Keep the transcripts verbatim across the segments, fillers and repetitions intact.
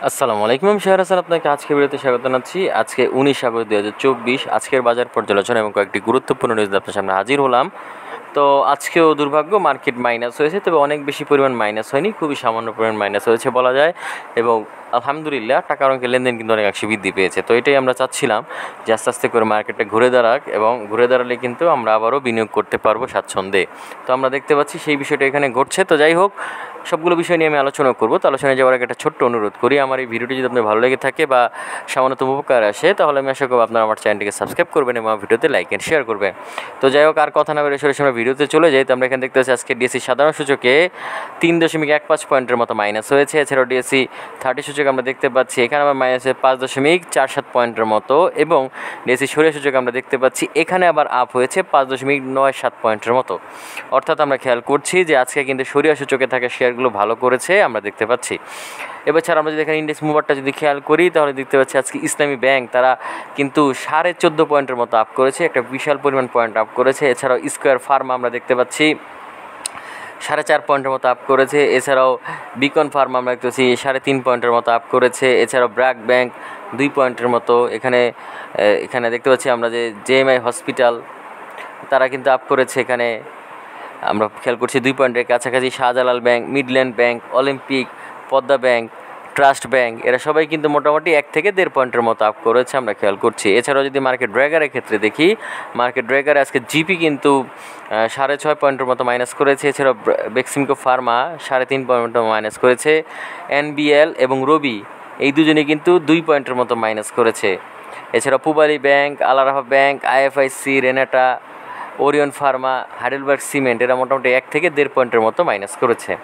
আসসালামু আলাইকুম, আমি শাহর হাসান আপনাকে আজকের ভিডিওতে স্বাগত জানাচ্ছি। আজকে উনিশ আগস্ট দুই হাজার চব্বিশ আজকের বাজার পর্যালোচনা এবং কয়েকটি গুরুত্বপূর্ণ নিউজ আপনার সামনে হাজির হলাম। তো আজকেও দুর্ভাগ্য মার্কেট মাইনাস হয়েছে, তবে অনেক বেশি পরিমাণ মাইনাস হয়নি, খুবই সামান্য পরিমাণ মাইনাস হয়েছে বলা যায়। এবং আলহামদুলিল্লাহ টাকার অঙ্কের লেনদেন কিন্তু অনেকাংশে বৃদ্ধি পেয়েছে। তো এটাই আমরা চাচ্ছিলাম যে আস্তে আস্তে করে মার্কেটটা ঘুরে দাঁড়াক, এবং ঘুরে দাঁড়ালে কিন্তু আমরা আবারও বিনিয়োগ করতে পারবো স্বাচ্ছন্দ্যে। তো আমরা দেখতে পাচ্ছি সেই বিষয়টা এখানে ঘটছে। তো যাই হোক, সবগুলো বিষয় নিয়ে আমি আলোচনা করবো। তো আলোচনায় যাওয়ার আগে একটা ছোট্ট অনুরোধ করি, আমার এই ভিডিওটি যদি আপনার ভালো লেগে থাকে বা সামান্যতম উপকার আসে, তাহলে আমি আশা করবো আপনারা আমার চ্যানেলটিকে সাবস্ক্রাইব করবেন এবং ভিডিওতে লাইক অ্যান্ড শেয়ার করবেন। তো যাই হোক, আর কথা না বেরিয়ে সরাসরি আমরা ভিডিওতে চলে যাই। তো আমরা এখানে দেখতে পাচ্ছি আজকে ডিএসসি সাধারণ সূচকে তিন দশমিক এক পাঁচ পয়েন্টের মতো মাইনাস হয়েছে। এছাড়াও ডিএসসি থার্টি সূচক আমরা দেখতে পাচ্ছি এখানে আবার মাইনাসে পাঁচ দশমিক চার সাত পয়েন্টের মতো, এবং ডিএসসি সরিয়া সূচক আমরা দেখতে পাচ্ছি এখানে আবার আপ হয়েছে পাঁচ দশমিক নয় সাত পয়েন্টের মতো। অর্থাৎ আমরা খেয়াল করছি যে আজকে কিন্তু সরিয়া সূচকে থাকা শেয়ারগুলো ভালো করেছে আমরা দেখতে পাচ্ছি। এবার ছাড়া আমরা যদি এখানে ইন্ডেক্স মুভারটা যদি খেয়াল করি, তাহলে দেখতে পাচ্ছি আজকে ইসলামী ব্যাংক তারা কিন্তু সাড়ে চোদ্দো পয়েন্টের মতো আপ করেছে, একটা বিশাল পরিমাণ পয়েন্ট আপ করেছে। এছাড়াও স্কোয়ার ফার্মা আমরা দেখতে পাচ্ছি সাড়ে চার পয়েন্টের মতো আপ করেছে। এছাড়াও বিকন ফার্মা আমরা দেখতে পাচ্ছি সাড়ে তিন পয়েন্টের মতো আপ করেছে। এছাড়াও ব্র্যাক ব্যাংক দুই পয়েন্টের মতো এখানে এখানে দেখতে পাচ্ছি আমরা যে জেএমআই হসপিটাল তারা কিন্তু আপ করেছে, এখানে আমরা খেয়াল করছি দুই পয়েন্টের কাছাকাছি। Shahjalal bank, Midland bank, Olympic, Padma bank, Trust bank এরা সবাই কিন্তু মোটামুটি এক থেকে দেড় পয়েন্টের মতো আপ করেছে আমরা খেয়াল করছি। এছাড়াও যদি মার্কেট ড্র্যাগারের ক্ষেত্রে দেখি, মার্কেট ড্র্যাগারে আজকে জিপি কিন্তু সাড়ে ছয় পয়েন্টের মতো মাইনাস করেছে। এছাড়াও বেক্সিমকো ফার্মা সাড়ে তিন পয়েন্টের মতো মাইনাস করেছে। এনবিএল এবং রবি এই দুজনে কিন্তু দুই পয়েন্টের মতো মাইনাস করেছে। এছাড়াও Pubali bank, Al-Arafah bank, IFIC, Renata, Orion pharma, Heidelberg cement এরা মোটামুটি এক থেকে দেড় পয়েন্টের মতো মাইনাস করেছে।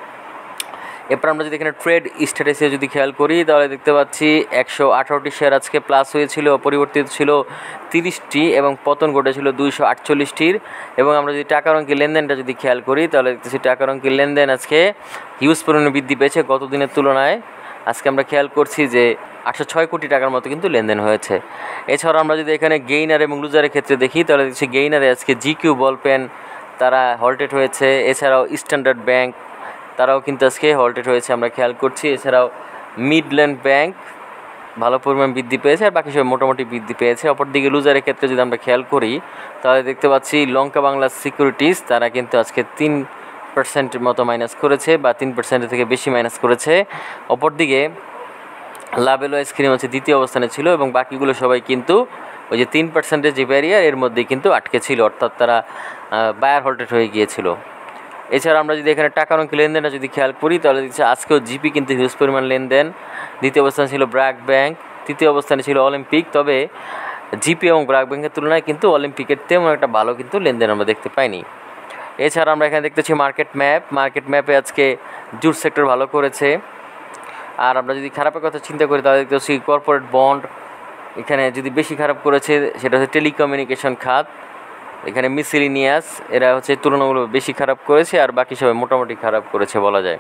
এরপর আমরা যদি এখানে ট্রেড স্ট্যাটাসে যদি খেয়াল করি, তাহলে দেখতে পাচ্ছি একশো আঠারোটি শেয়ার আজকে প্লাস হয়েছিল, পরিবর্তিত ছিল তিরিশটি এবং পতন ঘটেছিল দুইশো আটচল্লিশটির। এবং আমরা যদি টাকার অঙ্কের লেনদেনটা যদি খেয়াল করি, তাহলে দেখতেছি টাকার অঙ্কের লেনদেন আজকে হিউজ পরিমাণে বৃদ্ধি পেয়েছে গত দিনের তুলনায়। আজকে আমরা খেয়াল করছি যে আটশো ছয় কোটি টাকার মতো কিন্তু লেনদেন হয়েছে। এছাড়াও আমরা যদি এখানে গেইনার এবং লুজারের ক্ষেত্রে দেখি, তাহলে দেখছি গেইনারে আজকে জিকিউ বল পেন তারা হল্টেড হয়েছে। এছাড়াও স্ট্যান্ডার্ড ব্যাংক তারাও কিন্তু আজকে হল্টেড হয়েছে আমরা খেয়াল করছি। এছাড়াও মিডল্যান্ড ব্যাংক ভালো পরিমাণ বৃদ্ধি পেয়েছে, আর বাকি সব মোটামুটি বৃদ্ধি পেয়েছে। অপরদিকে লুজারের ক্ষেত্রে যদি আমরা খেয়াল করি, তাহলে দেখতে পাচ্ছি লঙ্কা বাংলা সিকিউরিটিজ তারা কিন্তু আজকে তিন পার্সেন্টের মতো মাইনাস করেছে, বা তিন পার্সেন্টের থেকে বেশি মাইনাস করেছে। অপরদিকে লাভেলো আইসক্রিম হচ্ছে দ্বিতীয় অবস্থানে ছিল, এবং বাকিগুলো সবাই কিন্তু ওই যে তিন পার্সেন্টের যে ব্যারিয়ার এর মধ্যেই কিন্তু আটকে ছিল, অর্থাৎ তারা বায়ার হল্টেড হয়ে গিয়েছিল। এছাড়া আমরা যদি এখানে টাকার অঙ্কের লেনদেনটা যদি খেয়াল করি, তাহলে দেখছি আজকেও জিপি কিন্তু হিউজ পরিমাণ লেনদেন। দ্বিতীয় অবস্থানে ছিল ব্র্যাক ব্যাংক, তৃতীয় অবস্থানে ছিল অলিম্পিক। তবে জিপি এবং ব্র্যাক ব্যাংকের তুলনায় কিন্তু অলিম্পিকের তেমন একটা ভালো কিন্তু লেনদেন আমরা দেখতে পাইনি। এছাড়া আমরা এখানে দেখতেছি মার্কেট ম্যাপ, মার্কেট ম্যাপে আজকে জুট সেক্টর ভালো করেছে। আর আমরা যদি খারাপের কথা চিন্তা করি, তাহলে দেখতে পাচ্ছি কর্পোরেট বন্ড এখানে যদি বেশি খারাপ করেছে সেটা হচ্ছে টেলিকমিউনিকেশন খাত, এখানে মিসেলিনিয়াস এরা হচ্ছে তুলনামূলক বেশি খারাপ করেছে, আর বাকি সবাই মোটামুটি খারাপ করেছে বলা যায়।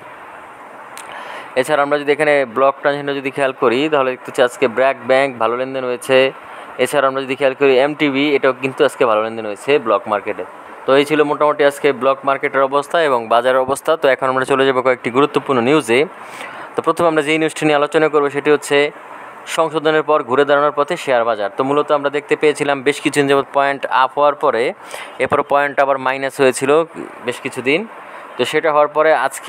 এছাড়া আমরা যদি এখানে ব্লক ট্রানজিশনটা যদি খেয়াল করি, তাহলে দেখতে পাচ্ছি আজকে ব্র্যাক ব্যাংক ভালো লেনদেন হয়েছে। এছাড়া আমরা যদি খেয়াল করি এমটিভি এটাও কিন্তু আজকে ভালো লেনদেন হয়েছে ব্লক মার্কেটে। তো এই ছিল মোটামুটি আজকে ব্লক মার্কেটের অবস্থা এবং বাজারের অবস্থা। তো এখন আমরা চলে যাবো কয়েকটি গুরুত্বপূর্ণ নিউজে। তো প্রথমে আমরা যেই নিউজটি নিয়ে আলোচনা করবো সেটি হচ্ছে সংশোধনের পর ঘুরে দাঁড়ানোর পথে শেয়ার বাজার। তো মূলত আমরা দেখতে পেয়েছিলাম বেশ কিছুদিন যাবত পয়েন্ট আপ হওয়ার পরে এরপর পয়েন্ট আবার মাইনাস হয়েছিল বেশ কিছুদিন। তো সেটা হওয়ার পরে আজকে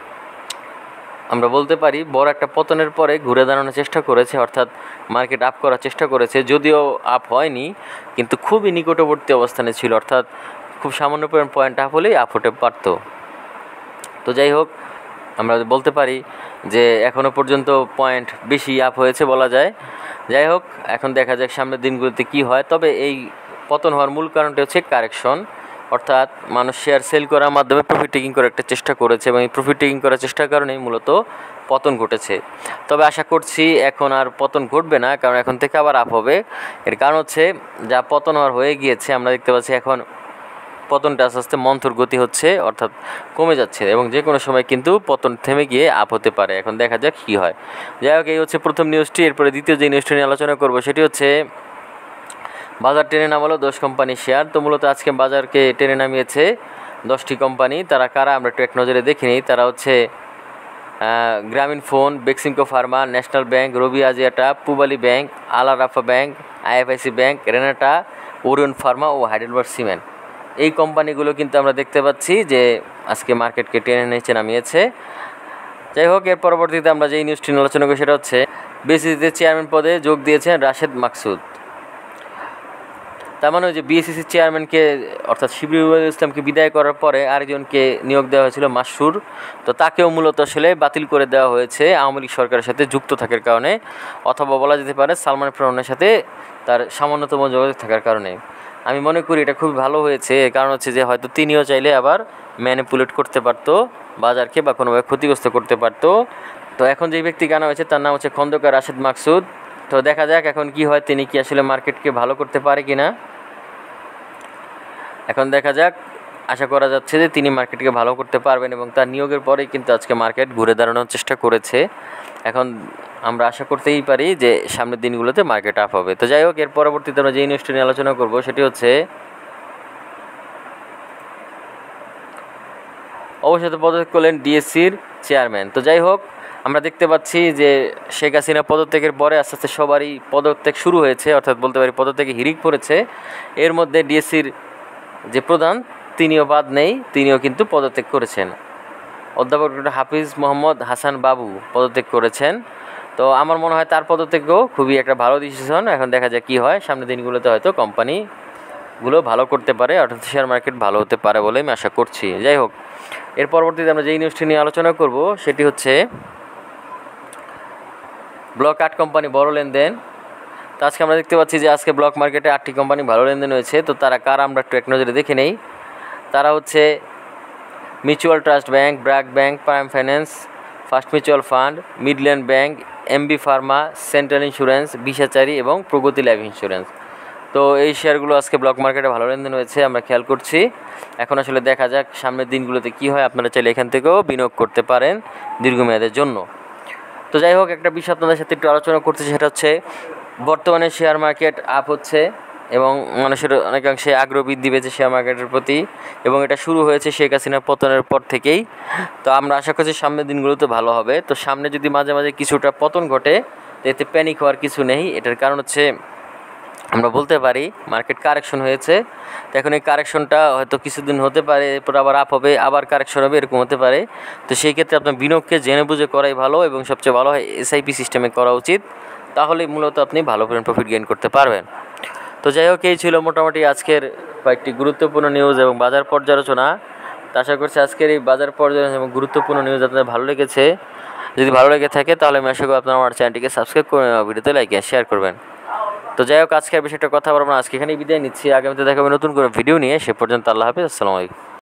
আমরা বলতে পারি বড় একটা পতনের পরে ঘুরে দাঁড়ানোর চেষ্টা করেছে, অর্থাৎ মার্কেট আপ করার চেষ্টা করেছে। যদিও আপ হয়নি, কিন্তু খুবই নিকটবর্তী অবস্থানে ছিল, অর্থাৎ খুব সামান্য পরিমাণ পয়েন্ট আপ হলেই আপ হতে পারত। তো যাই হোক, আমরা বলতে পারি যে এখনও পর্যন্ত পয়েন্ট বেশি আপ হয়েছে বলা যায়। যাই হোক, এখন দেখা যাক সামনের দিনগুলোতে কি হয়। তবে এই পতন হওয়ার মূল কারণটি হচ্ছে কারেকশন, অর্থাৎ মানুষ শেয়ার সেল করার মাধ্যমে প্রফিট টেকিং করার একটা চেষ্টা করেছে, এবং এই প্রফিট টেকিং করার চেষ্টার কারণেই মূলত পতন ঘটেছে। তবে আশা করছি এখন আর পতন ঘটবে না, কারণ এখন থেকে আবার আপ হবে। এর কারণ হচ্ছে যা পতন হওয়ার হয়ে গিয়েছে, আমরা দেখতে পাচ্ছি এখন পতনটা আস্তে আস্তে মন্থর গতি হচ্ছে, অর্থাৎ কমে যাচ্ছে, এবং যে কোনো সময় কিন্তু পতন থেমে গিয়ে আপ হতে পারে। এখন দেখা যাক কী হয়। যাই হোক, এই হচ্ছে প্রথম নিউজটি। এরপরে দ্বিতীয় যে নিউজটি নিয়ে আলোচনা করবো সেটি হচ্ছে বাজার টেনে নামালো দশ কোম্পানির শেয়ার। তো মূলত আজকে বাজারকে টেনে নামিয়েছে দশটি কোম্পানি। তারা কারা আমরা একটু এক নজরে দেখে নিই। তারা হচ্ছে Grameen phone, Beximco pharma, national bank, Robi Axiata, Pubali bank, Al Arafah bank, IFIC bank, Renata, Orion pharma ও হাইডেলবার্গ সিমেন্ট, এই কোম্পানিগুলো কিন্তু আমরা দেখতে পাচ্ছি যে আজকে মার্কেটকে টেনে নিচে নামিয়েছে। যাই হোক, এর পরবর্তীতে আমরা যেই নিউজটি নিয়ে আলোচনা করি সেটা হচ্ছে বিএসসিসিতে চেয়ারম্যান পদে যোগ দিয়েছেন রাশেদ মাকসুদ। তার মানে যে বিএসসিসির চেয়ারম্যানকে অর্থাৎ শিবিরুল ইসলামকে বিদায় করার পরে আরেকজনকে নিয়োগ দেওয়া হয়েছিল মাসুর, তো তাকেও মূলত আসলে বাতিল করে দেওয়া হয়েছে আওয়ামী লীগ সরকারের সাথে যুক্ত থাকার কারণে, অথবা বলা যেতে পারে সালমান ফেরনের সাথে তার সামান্যতম যোগাযোগ থাকার কারণে। আমি মনে করি এটা খুবই ভালো হয়েছে, এর কারণ হচ্ছে যে হয়তো তিনিও চাইলে আবার ম্যানিপুলেট করতে পারতো বাজারকে বা কোনোভাবে ক্ষতিগ্রস্ত করতে পারতো। তো এখন যে ব্যক্তি আনা হয়েছে তার নাম হচ্ছে খন্দকার রাশেদ মাকসুদ। তো দেখা যাক এখন কি হয়, তিনি কি আসলে মার্কেটকে ভালো করতে পারে কি না। এখন দেখা যাক, আশা করা যাচ্ছে যে তিনি মার্কেটকে ভালো করতে পারবেন এবং তার নিয়োগের পরেই কিন্তু আজকে মার্কেট ঘুরে দাঁড়ানোর চেষ্টা করেছে। এখন আমরা আশা করতেই পারি যে সামনের দিনগুলোতে মার্কেট আপ হবে। তো যাই হোক, এর পরবর্তীতে আমরা যে নিউজটি নিয়ে আলোচনা করব সেটি হচ্ছে অবশেষে পদত্যাগ করলেন ডিএসসির চেয়ারম্যান। তো যাই হোক, আমরা দেখতে পাচ্ছি যে শেখ হাসিনা পদত্যাগের পরে আস্তে আস্তে সবারই পদত্যাগ শুরু হয়েছে, অর্থাৎ বলতে পারি পদত্যাগে হিড়িক পড়েছে। এর মধ্যে ডিএসসির যে প্রধান তিনিও বাদ নেই, তিনিও কিন্তু পদত্যাগ করেছেন। অধ্যাপক ডক্টর হাফিজ মোহাম্মদ হাসান বাবু পদত্যাগ করেছেন। তো আমার মনে হয় তার পদত্যাগও খুবই একটা ভালো ডিসিশন। এখন দেখা যায় কী হয়, সামনের দিনগুলোতে হয়তো কোম্পানিগুলো ভালো করতে পারে, অর্থাৎ শেয়ার মার্কেট ভালো হতে পারে বলে আমি আশা করছি। যাই হোক, এর পরবর্তীতে আমরা যেই নিউজটি নিয়ে আলোচনা করব সেটি হচ্ছে ব্লক আট কোম্পানি বড় লেনদেন। তো আজকে আমরা দেখতে পাচ্ছি যে আজকে ব্লক মার্কেটে আটটি কোম্পানি ভালো লেনদেন হয়েছে। তো তারা কার আমরা একটু এক নজরে দেখে নেই। তারা হচ্ছে mutual trust bank, BRAC bank, prime finance, first mutual fund, Midland bank, MB pharma, central insurance, বিশাচারী এবং প্রগতি লাইফ ইন্স্যুরেন্স। তো এই শেয়ারগুলো আজকে ব্লক মার্কেটে ভালো লেনদেন হয়েছে, আমরা খেয়াল করছি। এখন আসলে দেখা যাক সামনের দিনগুলোতে কী হয়। আপনারা চাইলে এখান থেকেও বিনিয়োগ করতে পারেন দীর্ঘমেয়াদের জন্য। তো যাই হোক, একটা বিষয় আপনাদের সাথে একটু আলোচনা করতেছি, সেটা হচ্ছে বর্তমানে শেয়ার মার্কেট আপ হচ্ছে এবং মানুষের অনেকাংশে আগ্রহ বৃদ্ধি পেয়েছে শেয়ার মার্কেটের প্রতি, এবং এটা শুরু হয়েছে শেখ হাসিনার পতনের পর থেকেই। তো আমরা আশা করছি সামনের দিনগুলোতে ভালো হবে। তো সামনে যদি মাঝে মাঝে কিছুটা পতন ঘটে, তো এতে প্যানিক হওয়ার কিছু নেই। এটার কারণ হচ্ছে আমরা বলতে পারি মার্কেট কারেকশন হয়েছে। তো এখন এই কারেকশনটা হয়তো কিছুদিন হতে পারে, এরপর আবার আপ হবে, আবার কারেকশন হবে, এরকম হতে পারে। তো সেই ক্ষেত্রে আপনার বিনিয়োগকে জেনে বুঝে করাই ভালো, এবং সবচেয়ে ভালো হয় এসআইপি সিস্টেমে করা উচিত। তাহলে মূলত আপনি ভালো পরিমাণ প্রফিট গেইন করতে পারবেন। তো যাই হোক, এই ছিল মোটামুটি আজকের কয়েকটি গুরুত্বপূর্ণ নিউজ এবং বাজার পর্যালোচনা। তো আশা করছি আজকের এই বাজার পর্যালোচনা এবং গুরুত্বপূর্ণ নিউজ আপনাদের ভালো লেগেছে। যদি ভালো লেগে থাকে তাহলে আমি আশা করি আপনারা আমার চ্যানেলটিকে সাবস্ক্রাইব করে ভিডিওতে লাইক আর শেয়ার করবেন। তো যাই হোক, আজকের বিষয়টা কথা বলবো না, আজকে এখানেই বিদায় নিচ্ছি। আগামীতে দেখাবো নতুন করে ভিডিও নিয়ে। সে পর্যন্ত আল্লাহ হাফিজ, আসসালামু আলাইকুম।